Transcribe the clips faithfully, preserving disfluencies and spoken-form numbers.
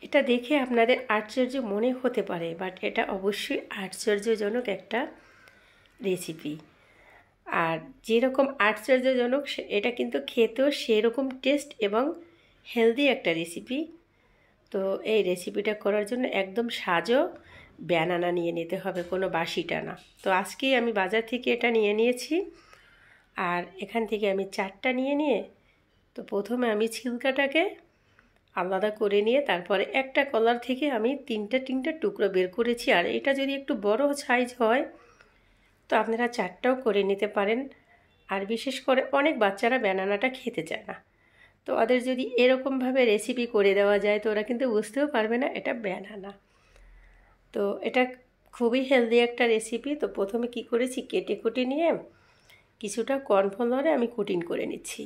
এটা দেখে আপনাদের আশ্চর্য মনে হতে পারে, বাট এটা অবশ্যই আশ্চর্যজনক একটা রেসিপি। আর যেরকম আশ্চর্যজনক এটা কিন্তু খেতেও সেরকম টেস্ট এবং হেলদি একটা রেসিপি। তো এই রেসিপিটা করার জন্য একদম সাজো ব্যানানা নিয়ে নিতে হবে, কোনো বাসিটা না। তো আজকেই আমি বাজার থেকে এটা নিয়ে নিয়েছি, আর এখান থেকে আমি চারটা নিয়ে নিয়ে তো প্রথমে আমি ছিলকাটাকে আলাদা করে নিয়ে তারপরে একটা কলার থেকে আমি তিনটা তিনটা টুকরো বের করেছি। আর এটা যদি একটু বড় সাইজ হয় তো আপনারা চারটাও করে নিতে পারেন। আর বিশেষ করে অনেক বাচ্চারা ব্যানানাটা খেতে চায় না, তো ওদের যদি এরকমভাবে রেসিপি করে দেওয়া যায় তো ওরা কিন্তু বুঝতেও পারবে না এটা ব্যানানা। তো এটা খুবই হেলদি একটা রেসিপি। তো প্রথমে কি করেছি, কেটে কুটে নিয়ে কিছুটা কর্নফ্লাওয়ারে আমি কুটিং করে নিচ্ছি।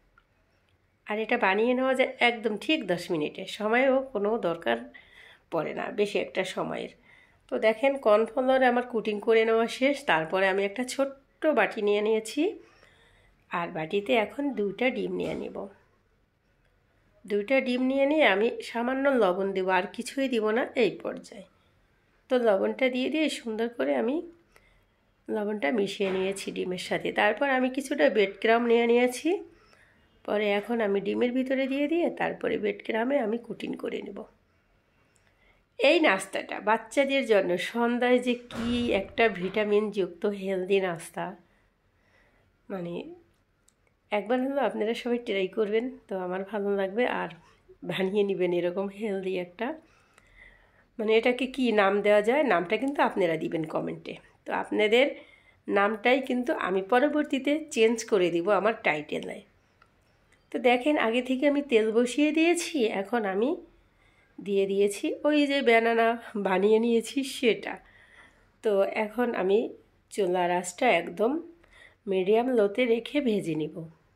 আর এটা বানিয়ে নেওয়া যায় একদম ঠিক দশ মিনিটে, সময়ও কোনো দরকার পড়ে না বেশি একটা সময়ের। তো দেখেন কর্নফ্লাওয়ারে আমার কুটিং করে নেওয়া শেষ। তারপরে আমি একটা ছোট্ট বাটি নিয়ে নিয়েছি, আর বাটিতে এখন দুইটা ডিম নিয়ে নেব। দুইটা ডিম নিয়ে নিয়ে আমি সামান্য লবণ দেবো, আর কিছুই দিব না এই পর্যায়ে। তো লবণটা দিয়ে দিয়ে সুন্দর করে আমি লবণটা মিশিয়ে নিয়েছি ডিমের সাথে। তারপর আমি কিছুটা ব্রেড ক্রাম্ব নিয়ে নিয়েছি। পরে এখন আমি ডিমের ভিতরে দিয়ে দিয়ে তারপরে ব্রেড ক্রাম্বে আমি কুটিং করে নেব। এই নাস্তাটা বাচ্চাদের জন্য সন্ধ্যায় যে কি একটা ভিটামিনযুক্ত হেলদি নাস্তা, মানে একবার হলো আপনারা সবাই ট্রাই করবেন, তো আমার ভালো লাগবে। আর বানিয়ে নেবেন এরকম হেলদি একটা, মানে এটাকে কি নাম দেওয়া যায় নামটা কিন্তু আপনারা দিবেন কমেন্টে। তো আপনাদের নামটাই কিন্তু আমি পরবর্তীতে চেঞ্জ করে দিব আমার টাইটেলে। তো দেখেন আগে থেকে আমি তেল বসিয়ে দিয়েছি, এখন আমি দিয়ে দিয়েছি ওই যে ব্যানানা বানিয়ে নিয়েছি সেটা। তো এখন আমি চুলার আঁচটা একদম মিডিয়াম লোতে রেখে ভেজে নিব।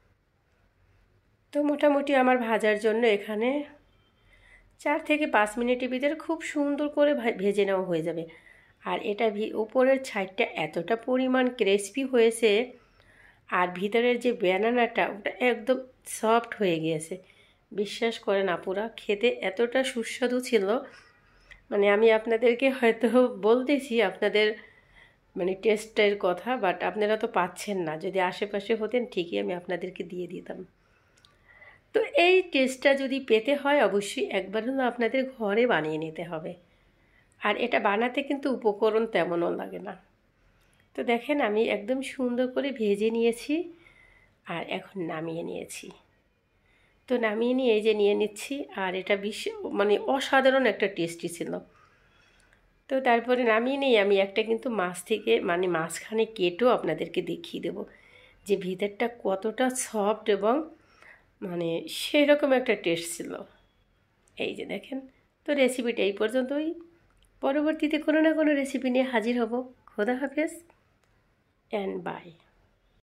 তো মোটামুটি আমার ভাজার জন্য এখানে চার থেকে পাঁচ মিনিটের ভিতরে খুব সুন্দর করে ভেজে নেওয়া হয়ে যাবে। আর এটা উপরের সাইডটা এতটা পরিমাণ ক্রিসপি হয়েছে, আর ভিতরের যে ব্যানানাটা ওটা একদম সফট হয়ে গিয়েছে। বিশ্বাস করেন আপুরা, খেতে এতটা সুস্বাদু ছিল, মানে আমি আপনাদেরকে হয়তো বলতেছি আপনাদের মানে টেস্টের কথা, বাট আপনারা তো পাচ্ছেন না। যদি আশেপাশে হতেন ঠিকই আমি আপনাদেরকে দিয়ে দিতাম। তো এই টেস্টটা যদি পেতে হয় অবশ্যই একবার হলো আপনাদের ঘরে বানিয়ে নিতে হবে। আর এটা বানাতে কিন্তু উপকরণ তেমনও লাগে না। তো দেখেন আমি একদম সুন্দর করে ভেজে নিয়েছি, আর এখন নামিয়ে নিয়েছি। তো নামিয়ে নিয়ে এই যে নিয়ে নিচ্ছি, আর এটা বিশ্ব মানে অসাধারণ একটা টেস্টি ছিল। তো তারপরে নামিয়ে নিয়ে আমি একটা কিন্তু মাছ থেকে মানে মাঝখানে কেটেও আপনাদেরকে দেখিয়ে দেব যে ভিতরটা কতটা সফট এবং মানে সেরকম একটা টেস্ট ছিল। এই যে দেখেন। তো রেসিপিটা এই পর্যন্তই, পরবর্তীতে কোনো না কোনো রেসিপি নিয়ে হাজির হব। খোদা হাফেজ অ্যান্ড বাই।